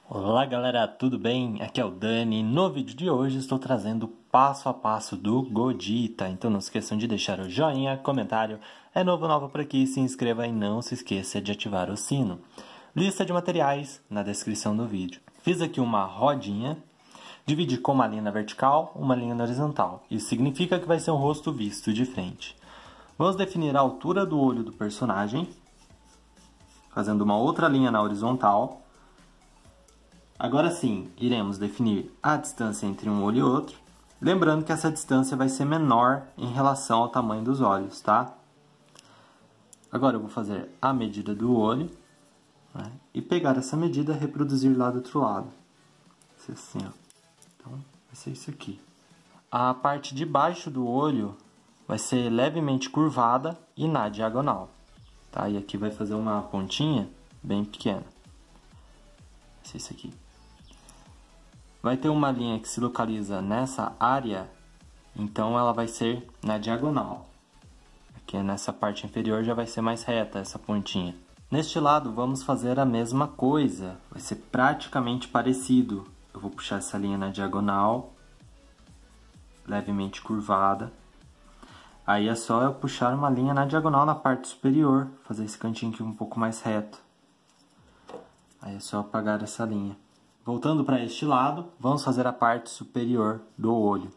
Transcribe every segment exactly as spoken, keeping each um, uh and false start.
Olá galera, tudo bem? Aqui é o Dani. No vídeo de hoje estou trazendo o passo a passo do Godita. Então não esqueçam de deixar o joinha, comentário. É novo nova por aqui, se inscreva e não se esqueça de ativar o sino. Lista de materiais na descrição do vídeo. Fiz aqui uma rodinha, dividi com uma linha na vertical, uma linha na horizontal. Isso significa que vai ser um rosto visto de frente. Vamos definir a altura do olho do personagem, fazendo uma outra linha na horizontal. Agora sim, iremos definir a distância entre um olho e outro, lembrando que essa distância vai ser menor em relação ao tamanho dos olhos, tá? Agora eu vou fazer a medida do olho, né, e pegar essa medida e reproduzir lá do outro lado. Vai ser assim, ó. Então, vai ser isso aqui. A parte de baixo do olho vai ser levemente curvada e na diagonal, tá? E aqui vai fazer uma pontinha bem pequena. Vai ser isso aqui. Vai ter uma linha que se localiza nessa área, então ela vai ser na diagonal. Aqui nessa parte inferior já vai ser mais reta essa pontinha. Neste lado vamos fazer a mesma coisa, vai ser praticamente parecido. Eu vou puxar essa linha na diagonal, levemente curvada. Aí é só eu puxar uma linha na diagonal na parte superior, fazer esse cantinho aqui um pouco mais reto. Aí é só apagar essa linha. Voltando para este lado, vamos fazer a parte superior do olho.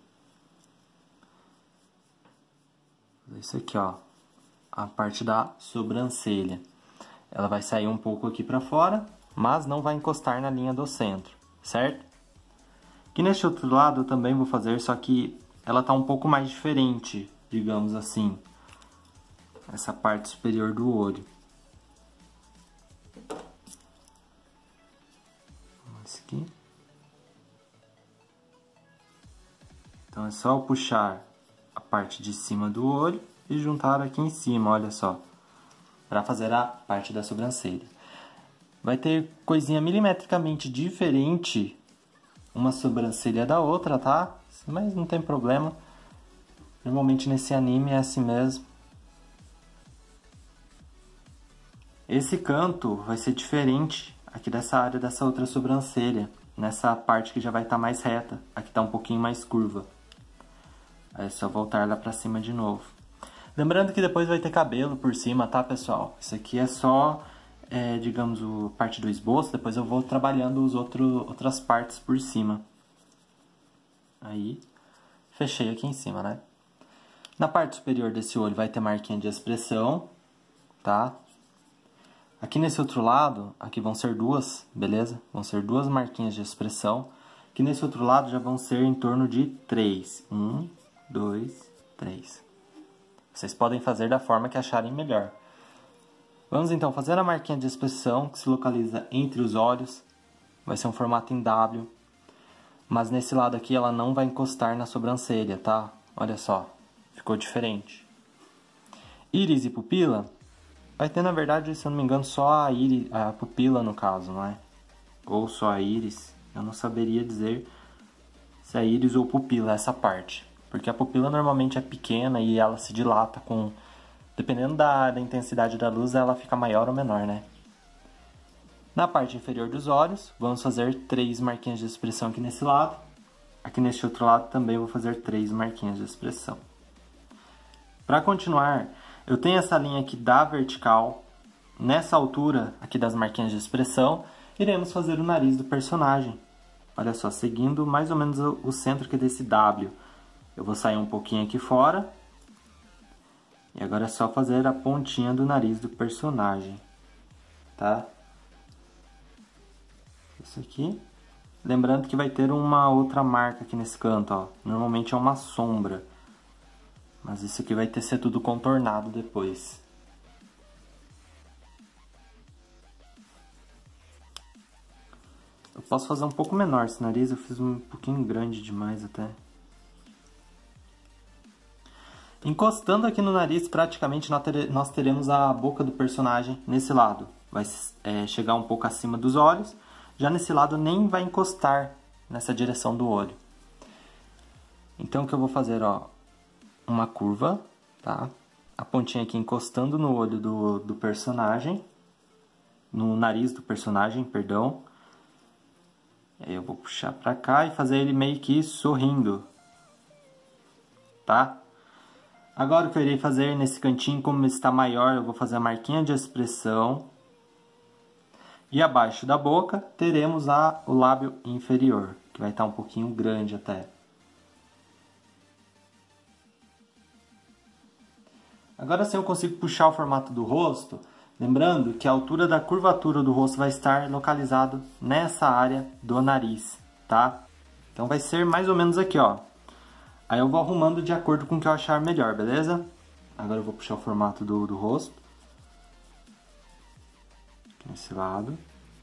Isso aqui, ó, a parte da sobrancelha. Ela vai sair um pouco aqui para fora, mas não vai encostar na linha do centro, certo? Aqui neste outro lado eu também vou fazer, só que ela tá um pouco mais diferente, digamos assim. Essa parte superior do olho. Aqui. Então é só eu puxar a parte de cima do olho e juntar aqui em cima, olha só, para fazer a parte da sobrancelha. Vai ter coisinha milimetricamente diferente uma sobrancelha da outra, tá? Mas não tem problema. Normalmente nesse anime é assim mesmo. Esse canto vai ser diferente aqui dessa área dessa outra sobrancelha, nessa parte que já vai estar mais reta, aqui está um pouquinho mais curva. Aí é só voltar lá pra cima de novo. Lembrando que depois vai ter cabelo por cima, tá pessoal? Isso aqui é só, é, digamos, a parte do esboço, depois eu vou trabalhando os outro, outras partes por cima. Aí, fechei aqui em cima, né? Na parte superior desse olho vai ter marquinha de expressão, tá? Aqui nesse outro lado, aqui vão ser duas, beleza? Vão ser duas marquinhas de expressão. Aqui nesse outro lado já vão ser em torno de três. Um, dois, três. Vocês podem fazer da forma que acharem melhor. Vamos então fazer a marquinha de expressão que se localiza entre os olhos. Vai ser um formato em W. Mas nesse lado aqui ela não vai encostar na sobrancelha, tá? Olha só, ficou diferente. Íris e pupila. Vai ter, na verdade, se eu não me engano, só a, íris, a pupila no caso, não é? Ou só a íris. Eu não saberia dizer se é íris ou pupila essa parte. Porque a pupila normalmente é pequena e ela se dilata com... Dependendo da, da intensidade da luz, ela fica maior ou menor, né? Na parte inferior dos olhos, vamos fazer três marquinhas de expressão aqui nesse lado. Aqui neste outro lado também vou fazer três marquinhas de expressão. Para continuar... Eu tenho essa linha aqui da vertical, nessa altura aqui das marquinhas de expressão, iremos fazer o nariz do personagem. Olha só, seguindo mais ou menos o centro aqui desse W. Eu vou sair um pouquinho aqui fora. E agora é só fazer a pontinha do nariz do personagem, tá? Isso aqui. Lembrando que vai ter uma outra marca aqui nesse canto, ó. Normalmente é uma sombra. Mas isso aqui vai ter ser tudo contornado depois. Eu posso fazer um pouco menor esse nariz, eu fiz um pouquinho grande demais até. Encostando aqui no nariz, praticamente nós teremos a boca do personagem nesse lado. Vai é, chegar um pouco acima dos olhos. Já nesse lado nem vai encostar nessa direção do olho. Então o que eu vou fazer, ó. Uma curva, tá? A pontinha aqui encostando no olho do, do personagem, no nariz do personagem, perdão. Aí eu vou puxar pra cá e fazer ele meio que sorrindo, tá? Agora o que eu irei fazer nesse cantinho, como está maior, eu vou fazer a marquinha de expressão. E abaixo da boca teremos a, o lábio inferior, que vai estar um pouquinho grande até. Agora sim eu consigo puxar o formato do rosto, lembrando que a altura da curvatura do rosto vai estar localizado nessa área do nariz, tá? Então vai ser mais ou menos aqui, ó. Aí eu vou arrumando de acordo com o que eu achar melhor, beleza? Agora eu vou puxar o formato do, do rosto. Aqui nesse lado.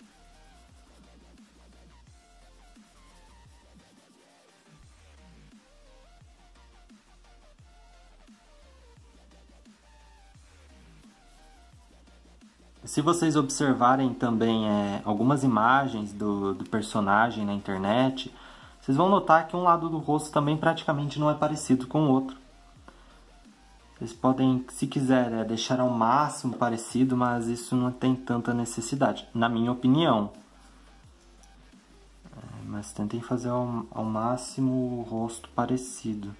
Se vocês observarem também é, algumas imagens do, do personagem na internet, vocês vão notar que um lado do rosto também praticamente não é parecido com o outro. Vocês podem, se quiser, é, deixar ao máximo parecido, mas isso não tem tanta necessidade, na minha opinião. É, mas tentem fazer ao, ao máximo o rosto parecido.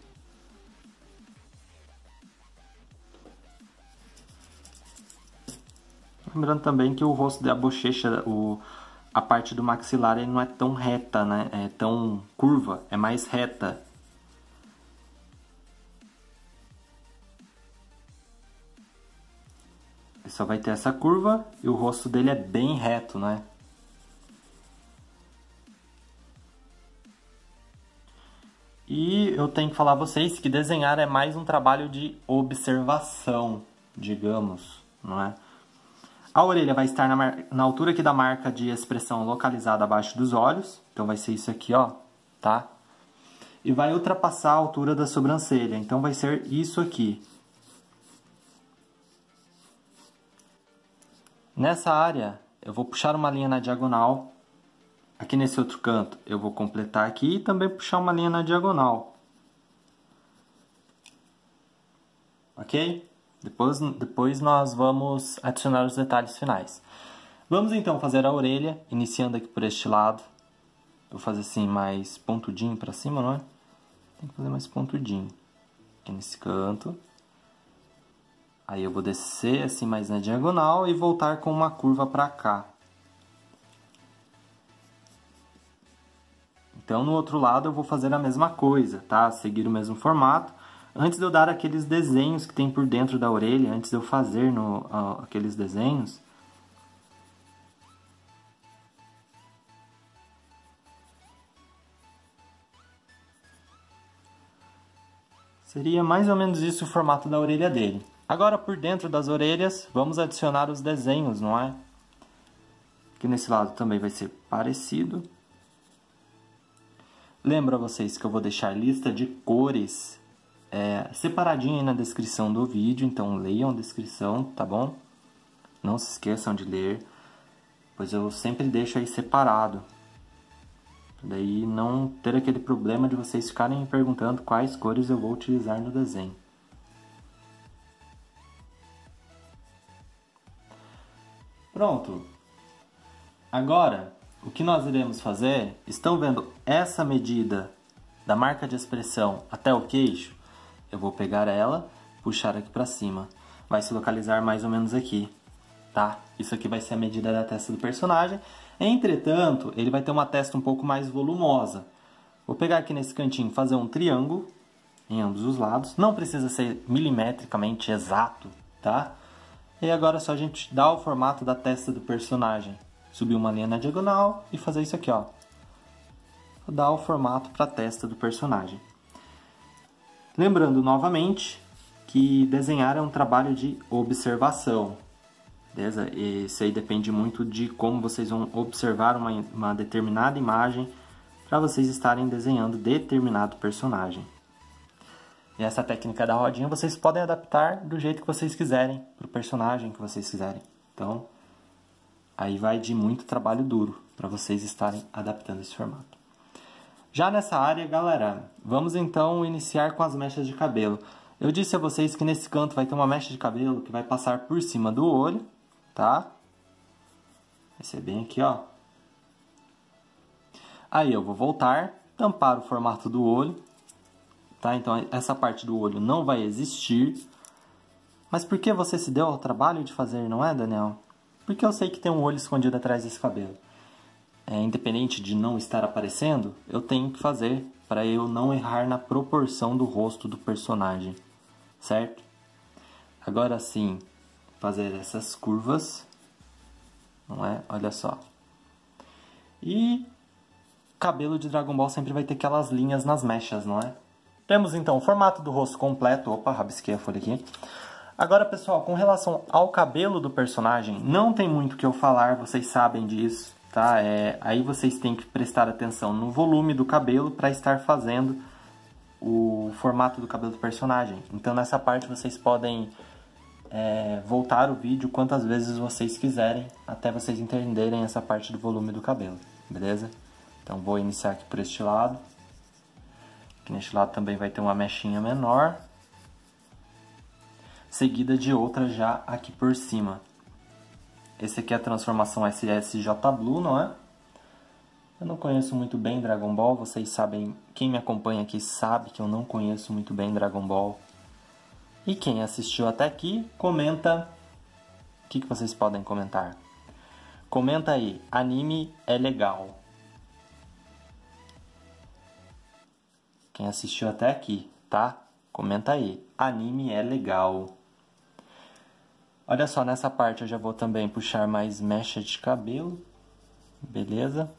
Lembrando também que o rosto da bochecha, o, a parte do maxilar, ele não é tão reta, né? É tão curva, é mais reta. Ele só vai ter essa curva e o rosto dele é bem reto, né? E eu tenho que falar a vocês que desenhar é mais um trabalho de observação, digamos, não é? A orelha vai estar na, na altura aqui da marca de expressão localizada abaixo dos olhos. Então vai ser isso aqui, ó, tá? E vai ultrapassar a altura da sobrancelha. Então vai ser isso aqui. Nessa área, eu vou puxar uma linha na diagonal. Aqui nesse outro canto, eu vou completar aqui e também puxar uma linha na diagonal. Ok? Depois, depois nós vamos adicionar os detalhes finais. Vamos então fazer a orelha, iniciando aqui por este lado. Vou fazer assim mais pontudinho para cima, não é? Tem que fazer mais pontudinho. Aqui nesse canto. Aí eu vou descer assim mais na diagonal e voltar com uma curva para cá. Então no outro lado eu vou fazer a mesma coisa, tá? Seguir o mesmo formato. Antes de eu dar aqueles desenhos que tem por dentro da orelha, antes de eu fazer no, uh, aqueles desenhos, seria mais ou menos isso o formato da orelha dele. Agora por dentro das orelhas, vamos adicionar os desenhos, não é? Aqui nesse lado também vai ser parecido. Lembro a vocês que eu vou deixar lista de cores É, separadinho aí na descrição do vídeo, então leiam a descrição, tá bom? Não se esqueçam de ler, pois eu sempre deixo aí separado. Daí não ter aquele problema de vocês ficarem me perguntando quais cores eu vou utilizar no desenho. Pronto! Agora, o que nós iremos fazer, estão vendo essa medida da marca de expressão até o queixo? Eu vou pegar ela, puxar aqui pra cima. Vai se localizar mais ou menos aqui, tá? Isso aqui vai ser a medida da testa do personagem. Entretanto, ele vai ter uma testa um pouco mais volumosa. Vou pegar aqui nesse cantinho, fazer um triângulo em ambos os lados. Não precisa ser milimetricamente exato, tá? E agora é só a gente dar o formato da testa do personagem. Subir uma linha na diagonal e fazer isso aqui, ó. Vou dar o formato para a testa do personagem. Lembrando novamente que desenhar é um trabalho de observação, beleza? Isso aí depende muito de como vocês vão observar uma, uma determinada imagem para vocês estarem desenhando determinado personagem. E essa técnica da rodinha vocês podem adaptar do jeito que vocês quiserem, para o personagem que vocês quiserem. Então, aí vai de muito trabalho duro para vocês estarem adaptando esse formato. Já nessa área, galera, vamos então iniciar com as mechas de cabelo. Eu disse a vocês que nesse canto vai ter uma mecha de cabelo que vai passar por cima do olho, tá? Vai ser bem aqui, ó. Aí eu vou voltar, tampar o formato do olho, tá? Então essa parte do olho não vai existir. Mas por que você se deu ao trabalho de fazer, não é, Daniel? Porque eu sei que tem um olho escondido atrás desse cabelo. É, independente de não estar aparecendo, eu tenho que fazer para eu não errar na proporção do rosto do personagem, certo? Agora sim, fazer essas curvas, não é? Olha só. E cabelo de Dragon Ball sempre vai ter aquelas linhas nas mechas, não é? Temos então o formato do rosto completo. Opa, rabisquei a folha aqui. Agora, pessoal, com relação ao cabelo do personagem, não tem muito o que eu falar, vocês sabem disso, tá? É, aí vocês têm que prestar atenção no volume do cabelo para estar fazendo o formato do cabelo do personagem. Então, nessa parte, vocês podem é, voltar o vídeo quantas vezes vocês quiserem, até vocês entenderem essa parte do volume do cabelo, beleza? Então, vou iniciar aqui por este lado. Aqui neste lado também vai ter uma mechinha menor, seguida de outra já aqui por cima. Esse aqui é a transformação S S J Blue, não é? Eu não conheço muito bem Dragon Ball, vocês sabem, quem me acompanha aqui sabe que eu não conheço muito bem Dragon Ball. E quem assistiu até aqui, comenta. O que, que vocês podem comentar? Comenta aí, anime é legal. Quem assistiu até aqui, tá? Comenta aí, anime é legal. Olha só, nessa parte eu já vou também puxar mais mecha de cabelo, beleza?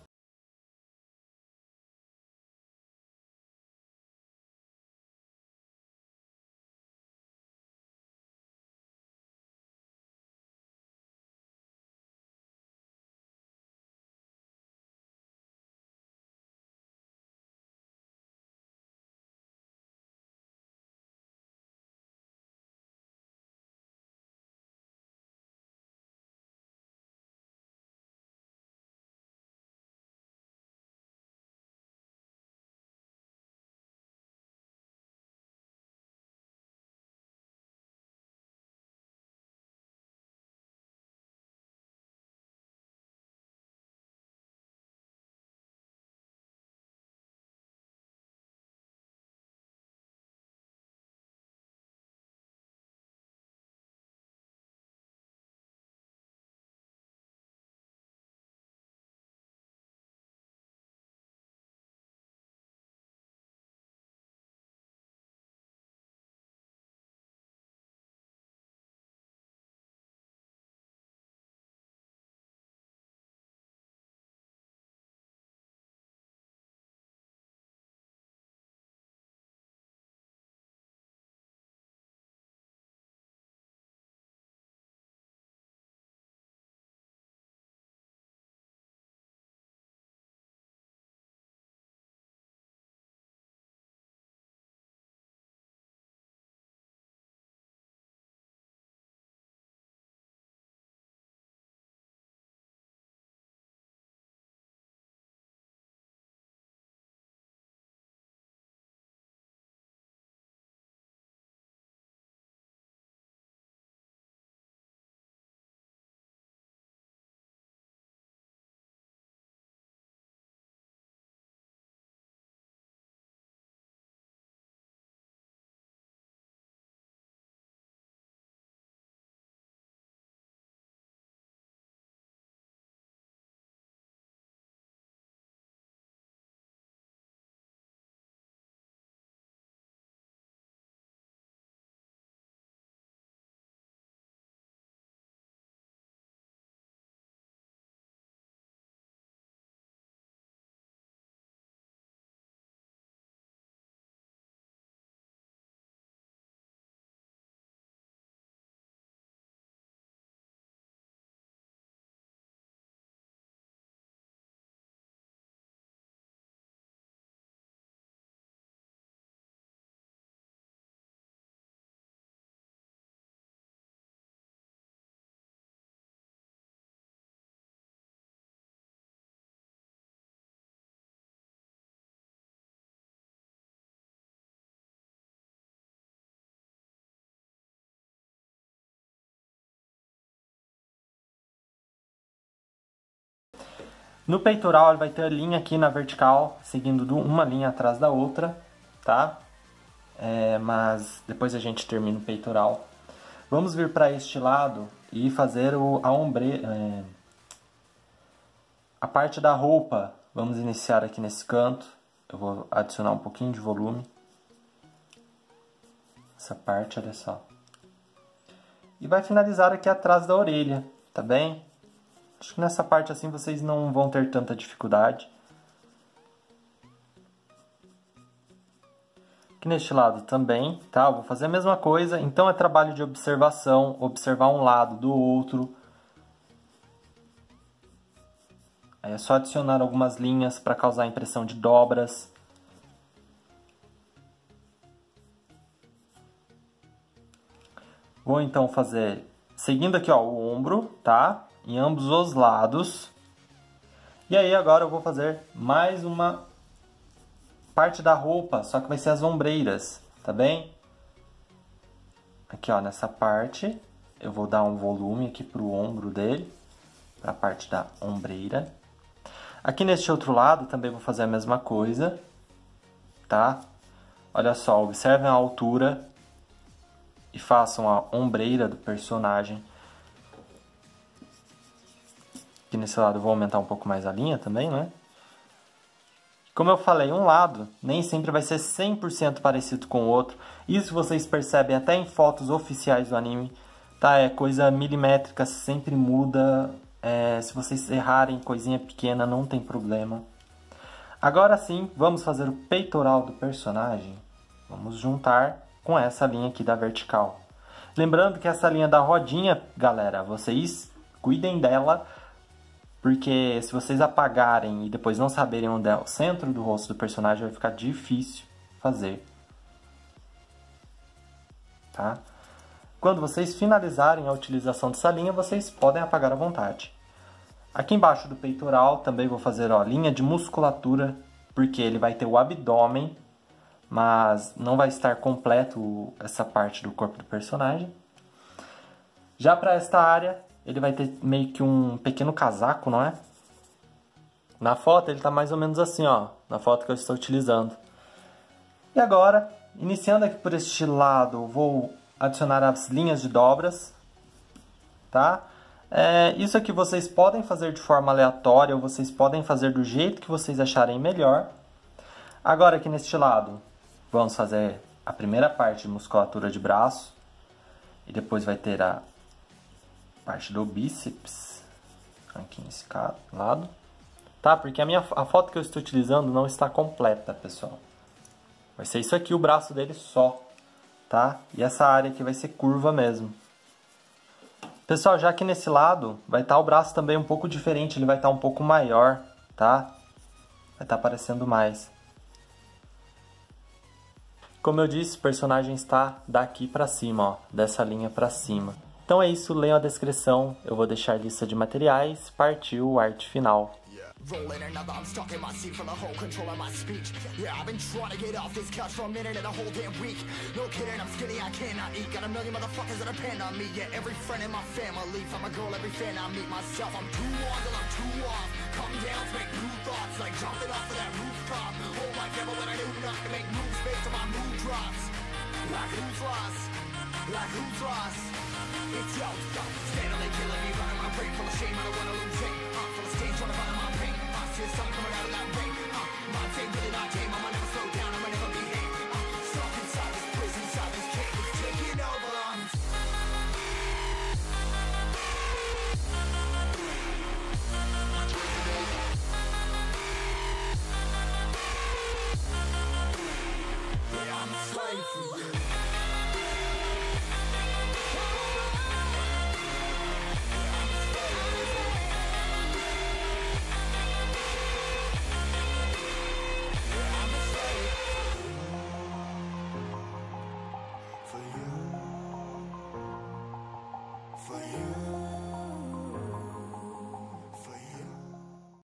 No peitoral ele vai ter a linha aqui na vertical, seguindo uma linha atrás da outra, tá? É, mas depois a gente termina o peitoral. Vamos vir para este lado e fazer o, a ombre, é, a parte da roupa. Vamos iniciar aqui nesse canto. Eu vou adicionar um pouquinho de volume. Essa parte, olha só. E vai finalizar aqui atrás da orelha, tá bem? Acho que nessa parte assim vocês não vão ter tanta dificuldade. Aqui neste lado também, tá? Eu vou fazer a mesma coisa. Então é trabalho de observação, observar um lado do outro. Aí é só adicionar algumas linhas para causar a impressão de dobras. Vou então fazer, seguindo aqui ó, o ombro, tá? Em ambos os lados. E aí agora eu vou fazer mais uma parte da roupa, só que vai ser as ombreiras, tá bem? Aqui ó, nessa parte, eu vou dar um volume aqui pro ombro dele, para a parte da ombreira. Aqui neste outro lado também vou fazer a mesma coisa, tá? Olha só, observem a altura e façam a ombreira do personagem. Aqui nesse lado eu vou aumentar um pouco mais a linha também, né? Como eu falei, um lado nem sempre vai ser cem por cento parecido com o outro. Isso vocês percebem até em fotos oficiais do anime, tá? É coisa milimétrica, sempre muda. É, se vocês errarem coisinha pequena, não tem problema. Agora sim, vamos fazer o peitoral do personagem. Vamos juntar com essa linha aqui da vertical. Lembrando que essa linha da rodinha, galera, vocês cuidem dela, porque se vocês apagarem e depois não saberem onde é o centro do rosto do personagem, vai ficar difícil fazer. Tá? Quando vocês finalizarem a utilização dessa linha, vocês podem apagar à vontade. Aqui embaixo do peitoral também vou fazer ó, linha de musculatura, porque ele vai ter o abdômen, mas não vai estar completo essa parte do corpo do personagem. Já para esta área, ele vai ter meio que um pequeno casaco, não é? Na foto ele está mais ou menos assim, ó, na foto que eu estou utilizando. E agora, iniciando aqui por este lado, vou adicionar as linhas de dobras, tá? É, isso aqui vocês podem fazer de forma aleatória ou vocês podem fazer do jeito que vocês acharem melhor. Agora aqui neste lado, vamos fazer a primeira parte de musculatura de braço e depois vai ter a parte do bíceps aqui nesse lado, tá? Porque a minha a foto que eu estou utilizando não está completa, pessoal. Vai ser isso aqui, o braço dele só, tá? E essa área aqui vai ser curva mesmo. Pessoal, já que nesse lado vai estar o braço também um pouco diferente, ele vai estar um pouco maior, tá? Vai estar aparecendo mais. Como eu disse, o personagem está daqui pra cima, ó, dessa linha pra cima. Então é isso, leiam a descrição, eu vou deixar lista de materiais, partiu arte final. Rolling another, I'm stuck in my seat for the whole control of my speech. Yeah, I've been trying to get off this couch for a minute and a whole damn week. No kidding, I'm skinny, I cannot eat. Got a million motherfuckers that depend on me. Yeah, every friend in my family, from a girl, every fan I meet myself. I'm too on till I'm too off. Come down to make new thoughts, like jumping off of that rooftop. Oh my God, but when I do not to make moves based on my mood drops. Like who's lost? Like who's lost? It's yo, yo, steadily killing me, running my brain full of shame. I don't wanna lose it. I'm full of stage, trying to find my pain. I see the sun coming out of that